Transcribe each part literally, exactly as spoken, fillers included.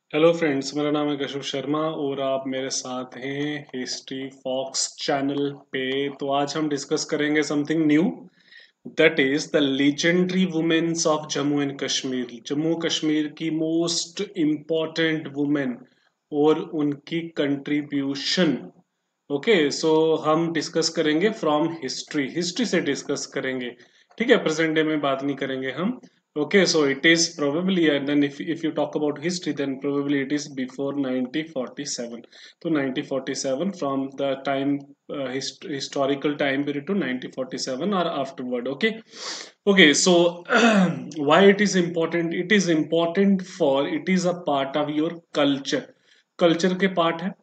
Hello friends, मेरा नाम है कशिश शर्मा और आप मेरे साथ हैं हिस्ट्री फॉक्स चैनल पे। तो आज हम डिस्कस करेंगे something new, that is the legendary womens of Jammu and Kashmir. Jammu Kashmir की मोस्ट इम्पोर्टेंट वुमेन और उनकी कंट्रीब्यूशन। ओके, सो हम डिस्कस करेंगे फ्रॉम हिस्ट्री हिस्ट्री से डिस्कस करेंगे। ठीक है, प्रेजेंट डे में बात नहीं करेंगे हम। Okay, so it is probably, and then if if you talk about history, then probably it is before nineteen forty-seven. So nineteen forty-seven, from the time uh, hist historical time period to nineteen forty-seven or afterward. Okay, okay. So why it is important? It is important for it is a part of your culture. Culture के part है।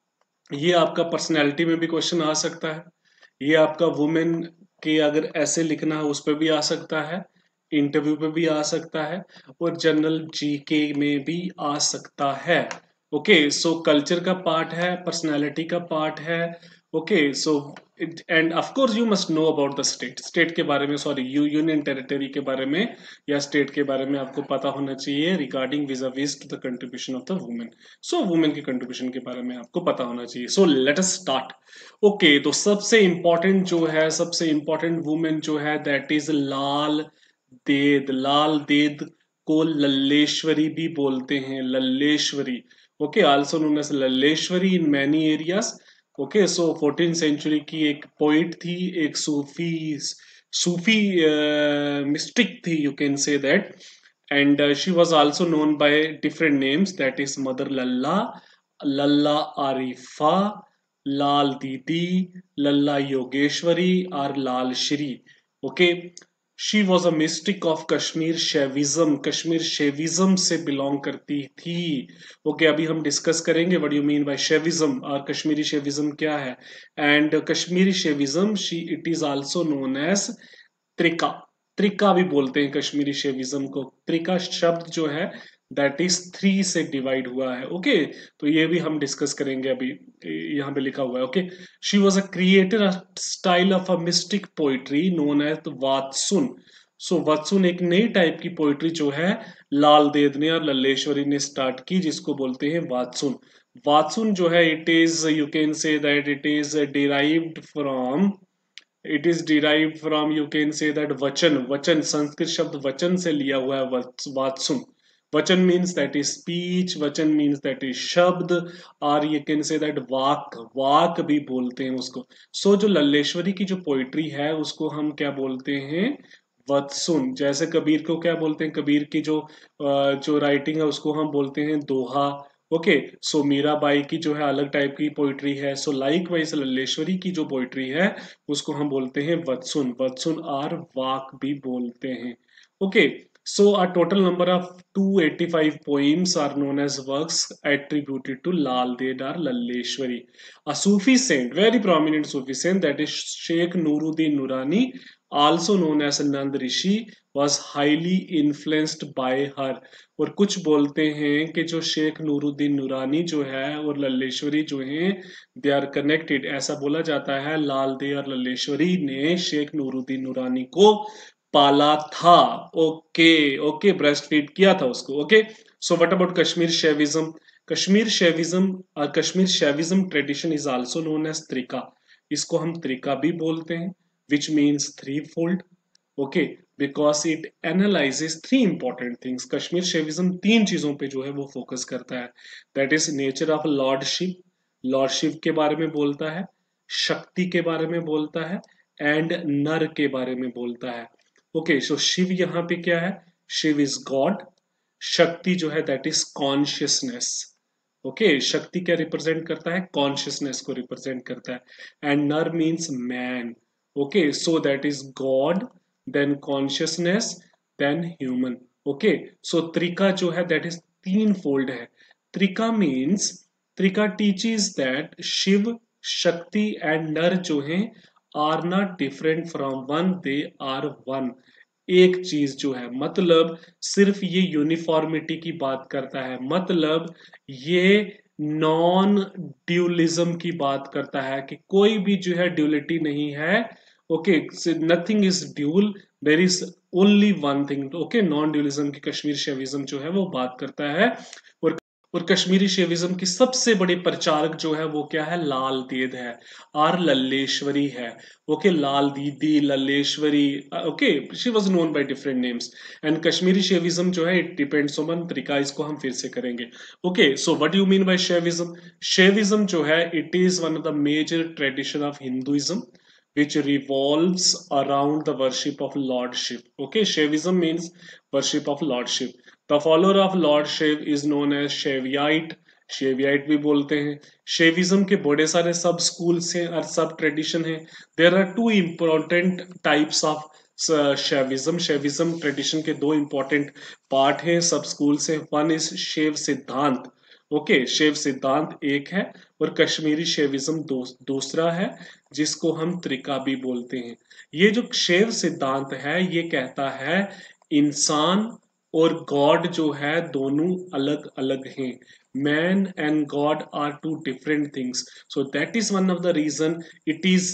ये आपका personality में भी question आ सकता है। ये आपका वुमेन के अगर ऐसे लिखना है उस पर भी आ सकता है, इंटरव्यू पे भी आ सकता है और जनरल जीके में भी आ सकता है। ओके, सो कल्चर का पार्ट है, पर्सनैलिटी का पार्ट है। Okay, so and of course you must know about the state state के बारे में, सॉरी यू यूनियन टेरिटरी के बारे में या स्टेट के बारे में आपको पता होना चाहिए regarding vis vis to the contribution of the women. So women के कंट्रीब्यूशन के बारे में आपको पता होना चाहिए। So let us start. Okay, तो सबसे इंपॉर्टेंट जो है, सबसे इंपॉर्टेंट वुमेन जो है दैट इज लाल देद। लाल देद को लल्लेश्वरी भी बोलते हैं, Lalleshwari. Okay, also known as Lalleshwari in many areas. Okay, so fourteen century की एक पोइट थी, एक सूफी सूफी मिस्टिक थी, you can say that. and uh, she was also known by different names, that is Mother Lalla, Lalla Arifa, Lal Didi, Lalla Yogeshwari or Lal Shri. Okay, she was a mystic of Kashmir Shaivism. Kashmir Shaivism से belong करती थी। Okay, अभी हम discuss करेंगे what you mean by Shaivism और Kashmiri Shaivism क्या है। And Kashmiri Shaivism she it is also known as Trika. Trika भी बोलते हैं कश्मीरी शेविज्म को। त्रिका शब्द जो है दैट इज थ्री से डिवाइड हुआ है। ओके, तो ये भी हम डिस्कस करेंगे अभी। यहाँ पे लिखा हुआ है। Okay, she was a creator style of a mystic poetry known as Vatsun. So Vatsun एक नई टाइप की पोइट्री जो है लाल देद ने और लल्लेश्वरी ने स्टार्ट की, जिसको बोलते हैं वात्सुन। वात्सुन जो है it is, you can say that it is derived from, it is derive from, you can say that vachan. वचन संस्कृत शब्द वचन से लिया हुआ है Vatsun. Vachan means that is speech, vachan means that is shabd, और you can say that vak, वाक भी बोलते हैं उसको। सो so, जो लल्लेश्वरी की जो पोइट्री है उसको हम क्या बोलते हैं, वत्सुन। जैसे कबीर को क्या बोलते हैं, कबीर की जो जो राइटिंग है उसको हम बोलते हैं दोहा। ओके, सो मीराबाई की जो है अलग टाइप की पोइट्री है। सो लाइक वाइज लल्लेश्वरी की जो पोइट्री है उसको हम बोलते हैं वत्सुन। वत्सुन और वाक भी बोलते हैं। Okay, so a total number of two hundred eighty-five poems are known as works attributed to Lal Ded or Lalleshwari. A Sufi saint, very prominent Sufi saint, that is Sheikh Nuruddin Nurani, also known as Nand Rishi, was highly influenced by her. और कुछ बोलते हैं कि जो शेख नूरुद्दीन नूरानी जो है और लल्लेश्वरी जो हैं दे आर कनेक्टेड। ऐसा बोला जाता है लाल दे और लल्लेश्वरी ने शेख नूरुद्दीन नूरानी को पाला था। ओके, ओके, ब्रेस्ट फीड किया था उसको। Okay, so what about Kashmir Shaivism. Kashmir Shaivism और Kashmir Shaivism tradition is also known as Trika. इसको हम त्रिका भी बोलते हैं, which means three fold. Okay, because it analyses three important things. Kashmir Shaivism तीन चीजों पे जो है वो फोकस करता है, that is nature of lordship, lordship के बारे में बोलता है, शक्ति के बारे में बोलता है, एंड नर के बारे में बोलता है। ओके, सो शिव यहाँ पे क्या है, शिव इज गॉड। शक्ति जो है दैट इज कॉन्शियसनेस। ओके, शक्ति क्या रिप्रेजेंट करता है, कॉन्शियसनेस को रिप्रेजेंट करता है। And nar means man. Okay, so that is God, then consciousness, then human. Okay, so Trika जो है दैट इज तीन फोल्ड है। Trika means, Trika teaches that Shiva, Shakti and nar जो हैं are not different from one, they are one. एक चीज जो है, मतलब सिर्फ ये यूनिफॉर्मिटी की बात करता है, मतलब ये नॉन ड्यूलिज्म की बात करता है कि कोई भी जो है ड्यूलिटी नहीं है। Okay, nothing is dual, there is only one thing. Okay, non dualism की कश्मीर शेविज्म जो है वो बात करता है। और और कश्मीरी शेविज्म की सबसे बड़ी प्रचारक जो है वो क्या है, लाल देद है, आर लल्लेश्वरी है। Okay, Lal Didi, Lalleshwari, okay, she was known by different names. And Kashmiri Shaivism जो है इट डिपेंड्स ऑन तरीका, इसको हम फिर से करेंगे। Okay, so what you mean by Shaivism? Shaivism जो है it is one of the major tradition of Hinduism which revolves around the worship of lordship. Okay, Shaivism means worship of lordship. The follower of Lord Shiv is known as Shaivite. Shaivite भी बोलते हैं। शेविज्म के बड़े सारे सब schools हैं और सब ट्रेडिशन हैं। There are two important types of Shaivism. Shaivism tradition के दो इंपॉर्टेंट पार्ट हैं, सब स्कूल से। One is shave Siddhanta. Okay, शेव सिद्धांत एक है और कश्मीरी शेविज्म दो, दूसरा है, जिसको हम त्रिकाबी बोलते हैं। ये जो शेव सिद्धांत है ये कहता है इंसान और गॉड जो है दोनों अलग अलग हैं। Man and God are two different things, so that is one of the reason it is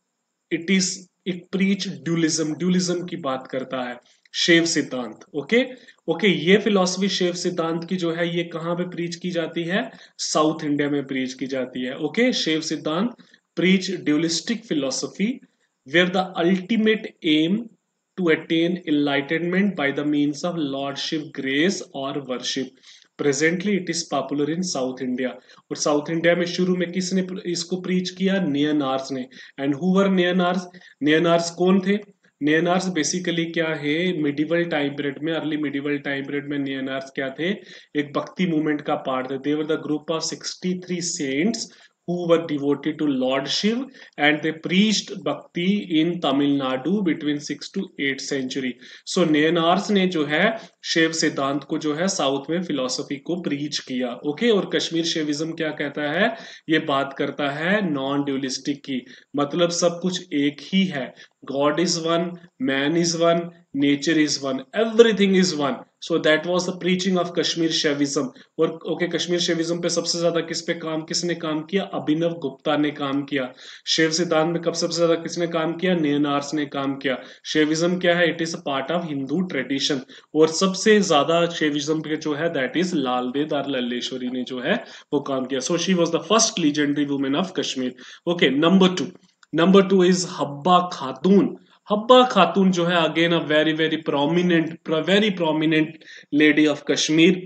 it is it preach dualism. Dualism की बात करता है शेव सिद्धांत। ओके ओके, ये फिलॉसफी शेव सिद्धांत की जो है ये कहां पे प्रीच की जाती है? साउथ इंडिया में प्रीच की जाती है। ओके, शेव सिद्धांत preach dualistic philosophy where the ultimate aim to attain enlightenment by the means of lordship, grace or worship. Presently it is popular in South India. और साउथ इंडिया में शुरू में किसने इसको प्रीच किया? नियनार्स ने। And who were नियनार्स? नियनार्स कौन थे? नियनार्स बेसिकली क्या है, मिडिवल टाइम पीरियड में, अर्ली मिडिवल टाइम पीरियड में नियनार्स क्या थे? एक भक्ति मूवमेंट का पार्ट थे। They were the group of sixty three saints who were devoted to Lord Shiv and they preached bhakti in Tamil Nadu between sixth to eighth century. So Nayanars ने जो है शिव सिद्धांत को जो है साउथ में फिलोसफी को प्रीच किया। Okay okay? और कश्मीर शिविज्म क्या कहता है? ये बात करता है नॉन ड्यूलिस्टिक की, मतलब सब कुछ एक ही है। God is one, man is one, nature is one, everything is one. So that was the preaching of Kashmir Shaivism. और ओके okay, कश्मीर शेविज्म पे सबसे ज्यादा किस पे काम किसने काम किया? अभिनव गुप्ता ने काम किया। शिव सिद्धांत में कब सबसे ज्यादा किसने काम किया? नियनार्स ने काम किया। शेविज्म क्या है? It is a part of Hindu tradition. और सबसे ज्यादा शेविज्म पे जो है दैट इज लाल देद और लल्लेश्वरी ने जो है वो काम किया। So she was the first legendary women of Kashmir. Okay, number two number two is Habba Khatoon. Habba Khatoon जो है again a very very prominent very prominent lady of Kashmir.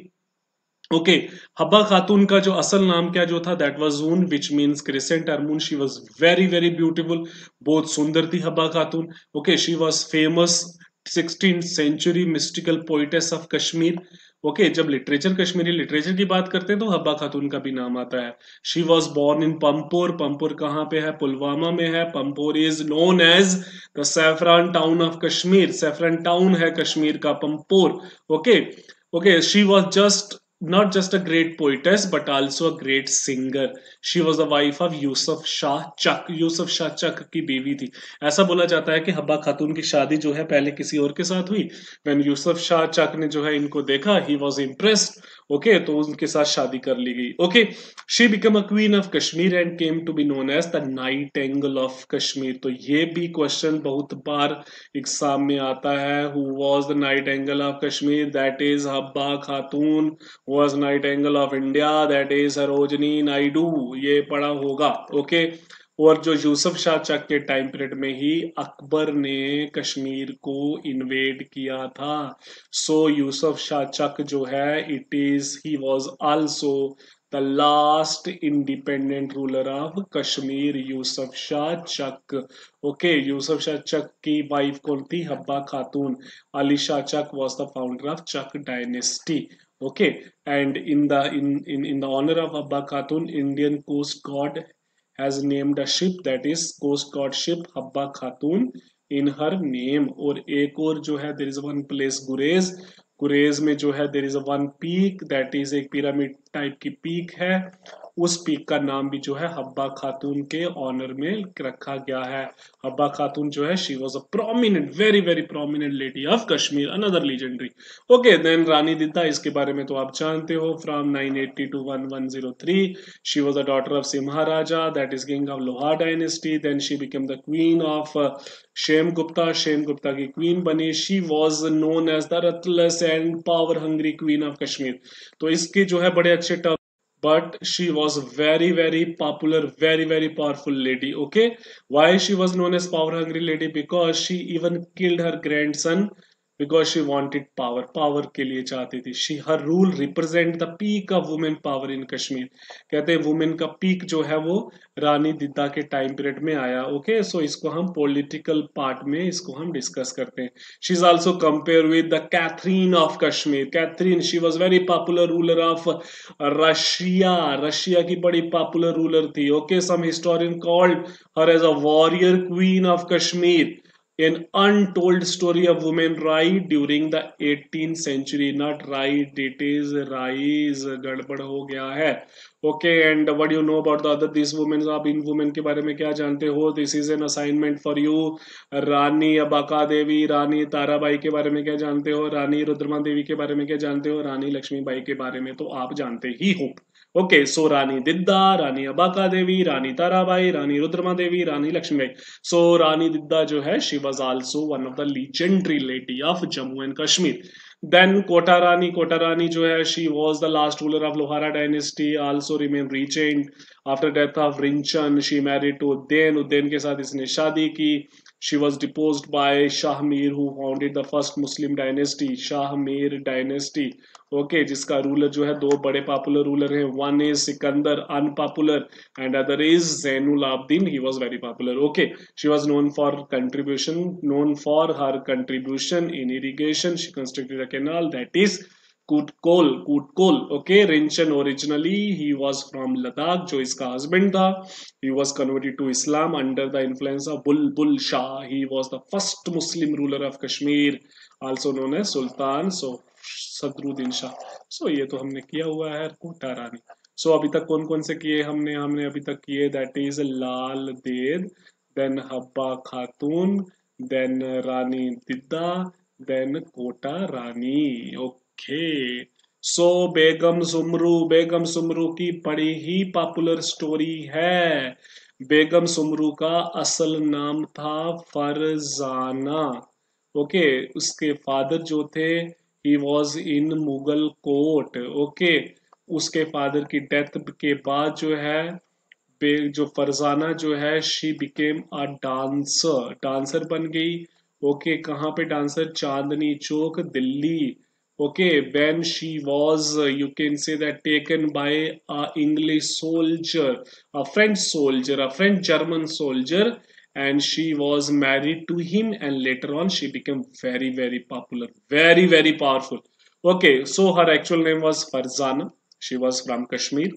Okay, Habba Khatoon का जो असल नाम क्या जो था? That was Zoon which means crescent और moon. She was very very beautiful, बहुत सुंदर थी Habba Khatoon. Okay, she was famous sixteen century mystical poetess of Kashmir. Okay okay, जब लिटरेचर कश्मीरी लिटरेचर की बात करते हैं तो हब्बा खातून का भी नाम आता है। She was born in Pampore. Pampore कहाँ पे है? पुलवामा में है। Pampore is known as the saffron town of Kashmir. Saffron town है कश्मीर का Pampore. Okay okay, she was just not just a great poetess but also a great singer. She was the wife of Yusuf Shah Chak. Yusuf Shah Chak की बीवी थी। ऐसा बोला जाता है कि हब्बा खातून की शादी जो है पहले किसी और के साथ हुई। When यूसुफ शाह चक ने जो है इनको देखा, he was impressed. Okay okay, तो उनके साथ शादी कर ली गई। Okay, she become a queen of Kashmir and came to be known as the nightingale of Kashmir. तो ये भी क्वेश्चन बहुत बार एग्जाम में आता है। Who was the nightingale of Kashmir? That is Habba Khatoon. was nightingale of India? That is Sarojini Naidu. ये पढ़ा होगा। Okay okay? और जो यूसुफ शाह चक के टाइम पीरियड में ही अकबर ने कश्मीर को इन्वेड किया था। सो यूसुफ शाह चक जो है it is he was also the last independent ruler of Kashmir, Yusuf Shah Chak. Okay, Yusuf Shah Chak की वाइफ कौन थी? Habba Khatoon. Ali Shah Chak was the founder of Chak dynasty. Okay, and in the in in in the honor of Habba Khatun, Indian Coast Guard has named a ship that is Coast Guard ship Habba Khatun in her name. और एक और जो है there is one place गुरेज। गुरेज में जो है there is a one peak that is एक pyramid type की peak है। उस पीक का नाम भी जो है हब्बा खातून के ऑनर में रखा गया है। हब्बा खातून जो है she was a prominent, very very prominent lady of Kashmir, another legendary. Okay, then Rani Didda, इसके बारे में तो आप जानते हो, from nine eighty two one zero three she was a daughter of Simha Raja, that is king of Lohar dynasty. Then she became the queen of Kshem Gupta, Kshem Gupta की queen बनी। She was known as the ruthless and power hungry queen of Kashmir. तो इसके जो है बड़े अच्छे term, but she was very very popular, very very powerful lady. Okay, why she was known as power hungry lady? Because she even killed her grandson because she wanted power, power के लिए चाहती थी। she her rule represent the peak of women power in Kashmir. कहते हैं women का peak जो है वो रानी दिद्दा के टाइम पीरियड में आया। ओके, सो इसको हम पॉलिटिकल पार्ट में इसको हम डिस्कस करते हैं। She is also compare with the Catherine of Kashmir. Catherine, she was very popular ruler of Russia, Russia की बड़ी पॉपुलर रूलर थी। Okay, some historian called her as a warrior queen of Kashmir. An untold story of women right during the eighteenth century, not right, it is rise, गड़बड़ हो गया है। Okay, and what you know about the other this women, आप इन women के बारे में क्या जानते हो? This is an assignment for you. Rani Abbakka Devi, Rani Tarabai के बारे में क्या जानते हो? रानी रुद्रमा देवी के बारे में क्या जानते हो? रानी लक्ष्मीबाई के बारे में तो आप जानते ही हो। Okay, so Rani Didda, Rani Abbakka Devi, Rani Tarabai, Rani Rudrama Devi, Rani Lakshmibai. So Rani Didda जो है she was also one of the legendary lady of Jammu and Kashmir. Then Kota Rani, Kota Rani जो है she was the last ruler of Lohara dynasty, also remain regent after death of Rinchan. She married to Udden, Udden के साथ इसने शादी की। She was deposed by Shah Mir, who founded the first Muslim dynasty, Shah Mir dynasty. Okay, जिसका ruler जो है दो बड़े पॉपुलर रूलर हैं, one is Sikandar unpopular and other is Zainul Abidin, he was very popular. Okay, she was known for contribution, known for her contribution in irrigation. She constructed a canal that is Kutkol, Kutkol. Okay, Rinchan originally he was from Ladakh, जो इसका husband था। He was converted to Islam under the influence of Bulbul Shah. He was the first Muslim ruler of Kashmir, also known as Sultan so Sadruddin Shah. So ये तो हमने किया हुआ है कोटा रानी। So अभी तक कौन कौन से किए हमने? हमने अभी तक किए that is Lal देद, then Habba Khatoon, then Rani Didda, then Kota Rani. Okay. So so, बेगम सुमरू, बेगम सुमरू की बड़ी ही पॉपुलर स्टोरी है। बेगम सुमरू का असल नाम था फरजाना। ओके, उसके फादर जो थे he was in Mughal court. Okay, उसके फादर की डेथ के बाद जो है जो फरजाना जो है she became a dancer, dancer बन गई। ओके, कहाँ पे dancer? Chandni Chowk, Delhi. Okay, when she was, uh, you can say that, taken by a English soldier, a French soldier, a French German soldier, and she was married to him, and later on she became very, very popular, very, very powerful. Okay, so her actual name was Farzana. She was from Kashmir.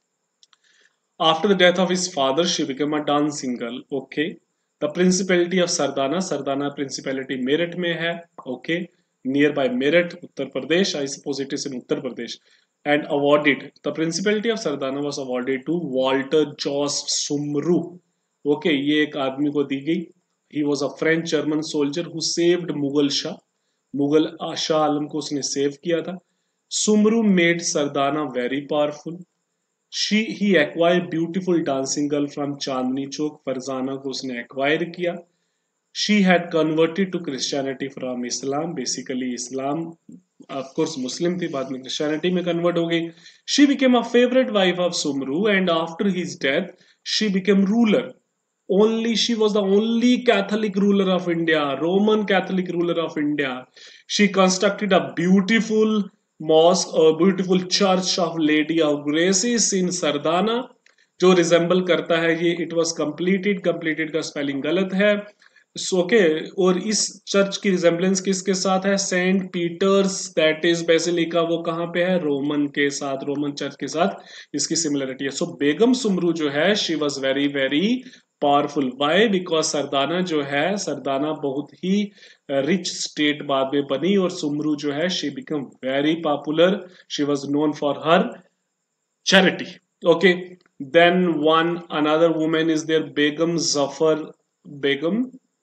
After the death of his father, she became a dancing girl. Okay, the principality of Sardana, Sardana principality Meerut में है. Okay, nearby Meerut, Uttar Pradesh. I suppose it is in Uttar Pradesh. And awarded, the principality of Sardana was awarded to Walter Jos Sumru. Okay, ये एक आदमी को दी गई. He was a French German soldier who saved Mughal Shah. Mughal Shah Alam को उसने save किया था. Sumru made Sardana very powerful. She he acquired beautiful dancing girl from Chandni Chowk. Farzana को उसने acquire किया. She had converted to Christianity from Islam. Basically Islam, of course Muslim थी, बाद में Christianity में convert हो गई. She became a favorite wife of Sumru, and after his death she became ruler. Only she was the only Catholic ruler of India, Roman Catholic ruler of India. She constructed a beautiful mosque, a beautiful church of Lady of Graces in Sardana, जो resemble करता है ये it was completed, completed का spelling गलत है। So okay, और इस church की रिजेंबलेंस किसके साथ है? Saint Peter's, that is basilica, वो कहाँ पे है? रोमन के साथ, रोमन चर्च के साथ इसकी सिमिलरिटी है। सो so, बेगम सुमरू जो है she was very very powerful. Why? Because Sardhana जो है, सरदाना बहुत ही रिच स्टेट बाद में बनी, और सुमरू जो है she became very popular. She was known for her charity. Okay, then one another woman is there, Begum Zafar, Begum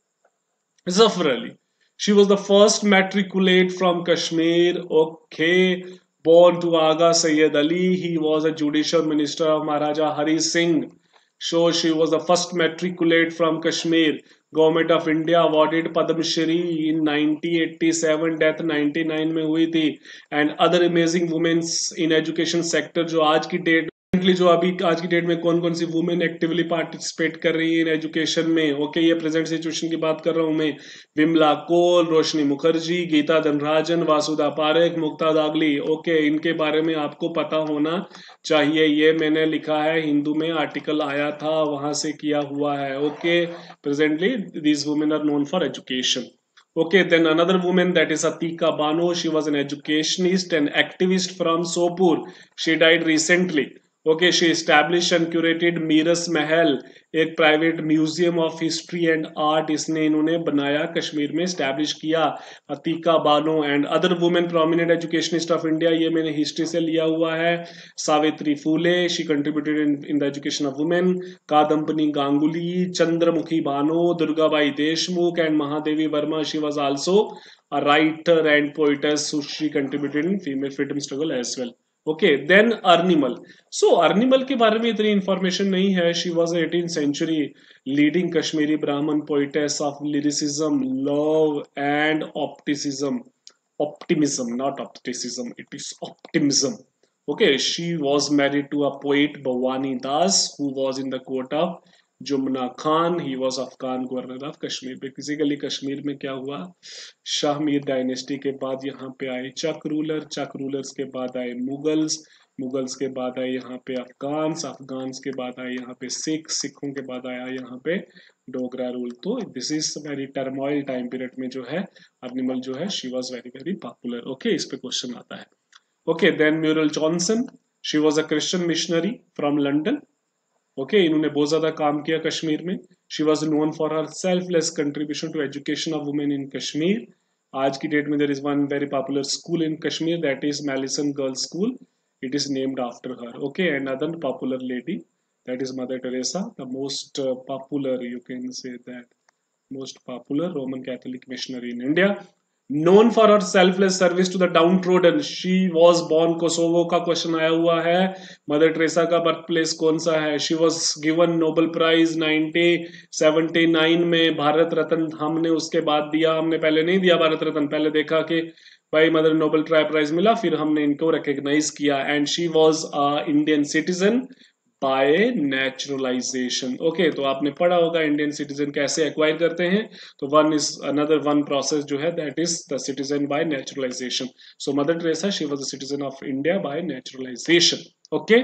Zafar Ali. She was the first matriculate from Kashmir. Okay, born to Aga Sayyid Ali. He was a judicial minister of Maharaja Hari Singh. So she was the first matriculate from Kashmir. Government of India awarded Padma Shri in nineteen eighty-seven, death ninety-nine में हुई थी. And other amazing women in education sector जो आज की date जो अभी आज की डेट में कौन कौन सी वुमेन एक्टिवली पार्टिसिपेट कर रही है इन एजुकेशन में. ओके, ये प्रेजेंट सिचुएशन की बात कर रहा हूं मैं. विमला कोल, रोशनी मुखर्जी, गीता धनराजन, वासुदा पारेख, मुक्ता दागली. ओके, इनके बारे में आपको पता होना चाहिए. ये मैंने लिखा है, हिंदू में आर्टिकल आया था, वहां से किया हुआ है. Okay, presently these women are known for education. Okay, then another woman, that is Atika Bano. She was an educationist and activist from Sopur. She died recently. Okay, she established and curated Meeras Mahal, एक private museum of history and art इसने इन्होंने बनाया, कश्मीर में establish किया. Atiqa Bano. And other women prominent educationist of India, ये मैंने history से लिया हुआ है. Savitri Phule, she contributed in in the education of women. Kadambini Ganguly, Chandramukhi Bano, Durgabai Deshmukh and Mahadevi Verma. She was also a writer and poetess, so she contributed in female freedom struggle as well. Okay, then Arnimal. So Arnimal के बारे में इतनी इंफॉर्मेशन नहीं है. She was eighteen century leading Kashmiri Brahmin poetess of lyricism, love and opticism. Optimism, not opticism, it is optimism. Okay, she was married to a poet Bhavani Das, who was in the court of Jumna Khan. He was Afghan governor of Kashmir. Basically Kashmir में क्या हुआ, Shah Mir dynasty के बाद यहाँ पे आए चक ruler, चक rulers के बाद आए मुगल्स, मुगल्स के बाद आए यहाँ पे अफगान्स, अफगान्स के बाद आए यहाँ पे सिख, सिखों के बाद आया यहाँ पे डोगरा रूल. तो this is very turmoil time period में जो है अर्निमल जो है she was very very popular. Okay, इस पे क्वेश्चन आता है. Okay, then Muriel Johnson. She was a Christian missionary from London. Okay, इन्होंने बहुत ज्यादा काम किया कश्मीर में. She was known for her selfless contribution to education of women in Kashmir. आज की डेट में there is one very popular school in Kashmir, that is Mallinson girls school. It is named after her. Okay, and other popular lady, that is Mother Teresa, the most uh, popular, you can say that, most popular Roman Catholic missionary in India. Known for her selfless service to the downtrodden. She was born Kosovo का question आया हुआ है. Mother Teresa का birth place कौन सा है? She was given Nobel prize nineteen seventy nine में. भारत रत्न हमने उसके बाद दिया, हमने पहले नहीं दिया भारत रत्न. पहले देखा कि भाई मदर नोबेल प्राइज मिला, फिर हमने इनको रिकॉग्नाइज किया. And she was a Indian citizen by naturalization. Okay, तो आपने पढ़ा होगा इंडियन सिटीजन कैसे एक्वायर करते हैं. तो one is another one process जो है, that is the citizen by naturalization. So Mother Teresa, she was a citizen of India by naturalization. Okay,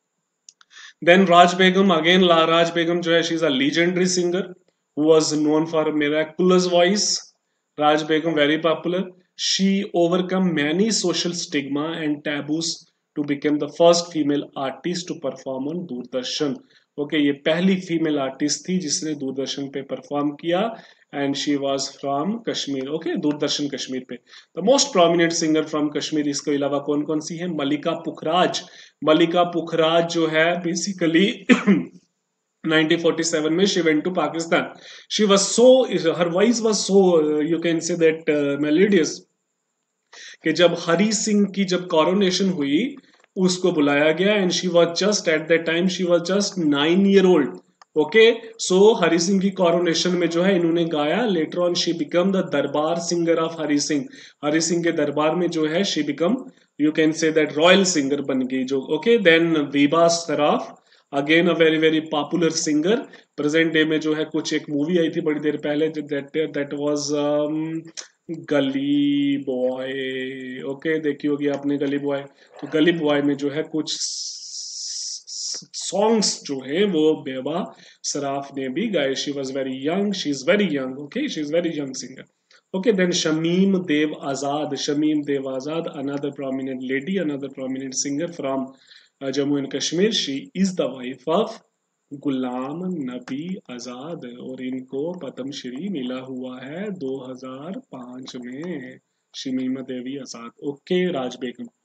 then Raj Begum. Again Raj Begum जो है, she is a legendary singer who was known for miraculous voice. Raj Begum, very popular. She overcome many social stigma and taboos to become the first female artist to perform on Doordarshan. Okay okay, ये पहली female artist थी जिसने दूरदर्शन पे perform किया. And she was from Kashmir. Okay, Doordarshan Kashmir पे. The most prominent singer from Kashmir. इसके अलावा कौन कौन सी है? मलिका पुखराज. मलिका पुखराज जो है बेसिकली nineteen forty-seven में she went to Pakistan. She was so, her voice was so, uh, you can say that uh, melodious, कि जब हरी सिंह की जब कॉरोनेशन हुई उसको बुलाया गया. And she was just at that time she was just nine year old. Okay, so Hari Singh की coronation में जो है इन्होंने गाया. Later on she became the darbar singer of Hari Singh. Hari Singh के दरबार में जो है she became, you can say that royal singer बन गई जो. Okay, then Vibha Saraf, again a very very popular singer. Present day में जो है कुछ एक मूवी आई थी बड़ी देर पहले, that that was Gully Boy. Okay, देखी होगी आपने गली बॉय. तो गली बॉय में जो है कुछ सॉन्ग्स जो है वो बेबा सराफ ने भी गाए. She was very young, she is very young. Okay, she is very young singer. Okay, then Shamim Dev Azad. Shamim Dev Azad, another prominent lady, another prominent singer from uh, Jammu and Kashmir. She is the wife of Ghulam Nabi Azad और इनको पद्म श्री मिला हुआ है दो हज़ार पाँच में. Shamima Devi Azad. Okay, Raj Begum.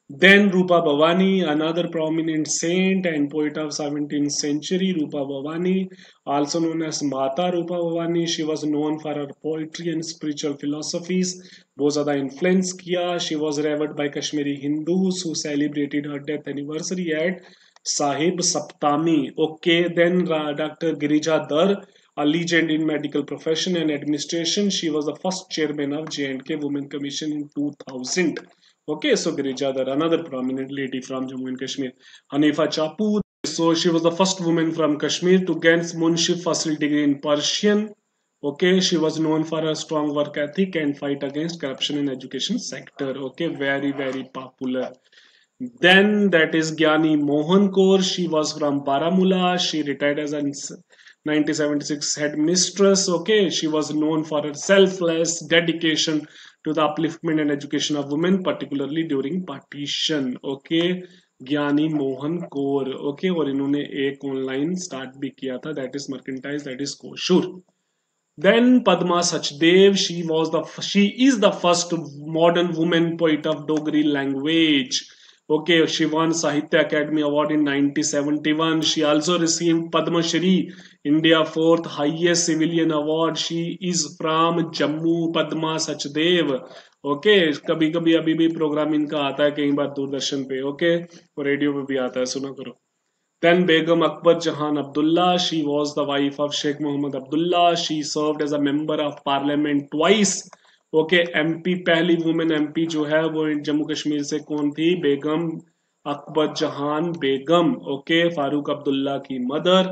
Then Rupa Bhavani, another prominent saint and poet of seventeenth century, Rupa Bhavani, also known as Mata Rupa Bhavani. She was known for her poetry and spiritual philosophies. बहुत ज़्यादा influence किया. She was revered by Kashmiri Hindus who celebrated her death anniversary at Sahib Saptami. Okay, then Doctor Girija Dar, a legend in medical profession and administration. She was the first chairman of J and K Women Commission in two thousand. Okay, so Girijadar, another prominent lady from Jammu and Kashmir. Hanifa Chapu, so she was the first woman from Kashmir to get Munship Fasil degree in Persian. Okay, she was known for her strong work ethic and fight against corruption in education sector. Okay, very, very popular. Then that is Gyani Mohan Kaur. She was from Baramulla. She retired as a nineteen seventy-six headmistress. Okay, she was known for her selfless dedication to the upliftment and education of women, particularly during partition. Okay, ज्ञानी Mohan Kaur. Okay, और इन्होंने एक online start भी किया था, that is मर्केंटाइज, that is Koshur. Then Padma Sachdev, she was the she is the first modern woman poet of Dogri language. Okay, she won Sahitya Academy Award in nineteen seventy-one. She also received Padma Shri, India fourth highest civilian award. She is from Jammu. Padma Sachdev. Okay okay, कभी कभी अभी भी programme इनका आता है कई बार दूरदर्शन पे. Okay okay, और रेडियो पे भी आता है, सुना करो. Then Begum Akbar Jahan Abdullah, she was the wife of Sheikh Mohammed Abdullah. She served as a member of parliament twice. Okay, M P पहली woman M P जो है वो जम्मू कश्मीर से कौन थी? बेगम अकबर जहान बेगम. ओके, फारूक अब्दुल्ला की मदर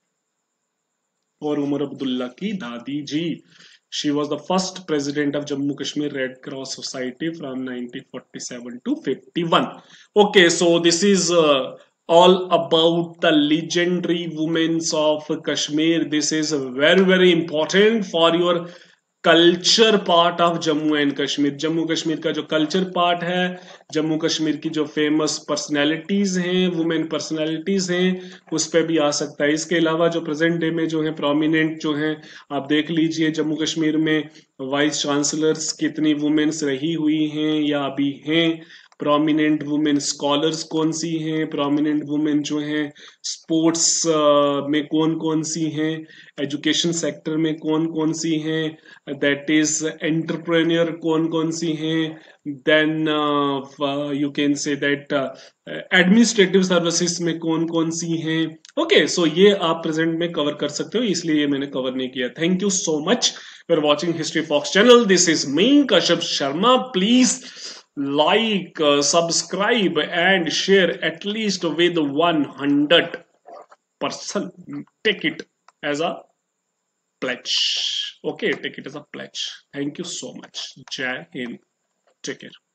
और उमर अब्दुल्ला की दादी ji. She was the first president of Jammu Kashmir Red Cross Society from nineteen forty-seven to fifty-one. Okay, so this is uh, all about the legendary women of Kashmir. This is very, very important for your culture part of Jammu and Kashmir. Jammu Kashmir का जो culture part है, जम्मू कश्मीर की जो famous personalities हैं, women personalities हैं, उस पर भी आ सकता है. इसके अलावा जो प्रेजेंट डे में जो है प्रोमिनेंट जो हैं, आप देख लीजिए जम्मू कश्मीर में वाइस चांसलर्स कितनी वुमेन्स रही हुई हैं या अभी हैं. प्रोमिनेंट वुमेन स्कॉलर्स कौन सी हैं, प्रोमिनेंट वुमेन जो हैं स्पोर्ट्स में कौन कौन सी हैं, एजुकेशन सेक्टर में कौन कौन सी हैं, दैट इज एंटरप्रेन्योर कौन कौन सी हैं, then you can say that administrative services में कौन कौन सी हैं. ओके, सो ये आप प्रेजेंट में कवर कर सकते हो, इसलिए ये मैंने कवर नहीं किया. Thank you so much for watching History Fox channel. This is me Kashyap Sharma. Please like, uh, subscribe and share at least with one hundred person. Take it as a pledge. Okay, take it as a pledge. Thank you so much. Jai Hind. Take care.